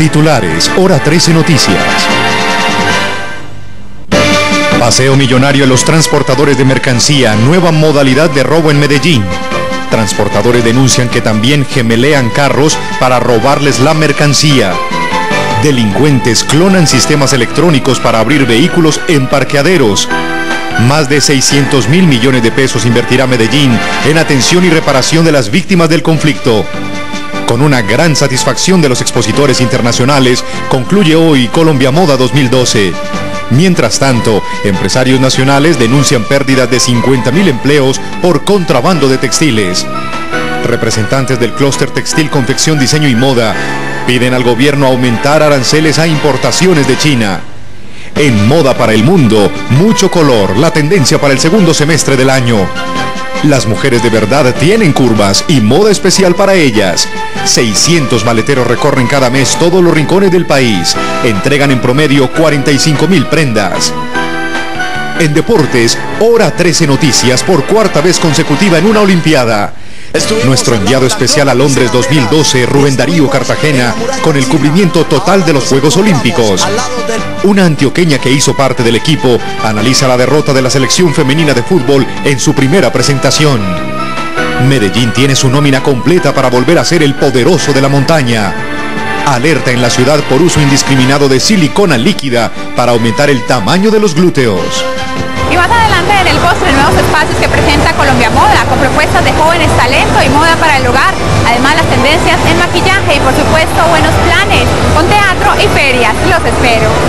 Titulares, Hora 13 Noticias. Paseo millonario a los transportadores de mercancía, nueva modalidad de robo en Medellín. Transportadores denuncian que también gemelean carros para robarles la mercancía. Delincuentes clonan sistemas electrónicos para abrir vehículos en parqueaderos. Más de 600.000 millones de pesos invertirá Medellín en atención y reparación de las víctimas del conflicto. Con una gran satisfacción de los expositores internacionales, concluye hoy Colombia Moda 2012. Mientras tanto, empresarios nacionales denuncian pérdidas de 50.000 empleos por contrabando de textiles. Representantes del clúster textil, confección, diseño y moda piden al gobierno aumentar aranceles a importaciones de China. En Moda para el Mundo, mucho color, la tendencia para el segundo semestre del año. Las mujeres de verdad tienen curvas y moda especial para ellas. 600 maleteros recorren cada mes todos los rincones del país. Entregan en promedio 45.000 prendas. En deportes, Hora 13 Noticias por cuarta vez consecutiva en una Olimpiada. Nuestro enviado especial a Londres 2012, Rubén Darío Cartagena, con el cubrimiento total de los Juegos Olímpicos. Una antioqueña que hizo parte del equipo analiza la derrota de la selección femenina de fútbol en su primera presentación. Medellín tiene su nómina completa para volver a ser el poderoso de la montaña. Alerta en la ciudad por uso indiscriminado de silicona líquida para aumentar el tamaño de los glúteos. Y más adelante en el postre, nuevos espacios que presenta Colombia Moda, con propuestas de jóvenes, talento y moda para el hogar. Además, las tendencias en maquillaje y, por supuesto, buenos planes, con teatro y ferias. Los espero.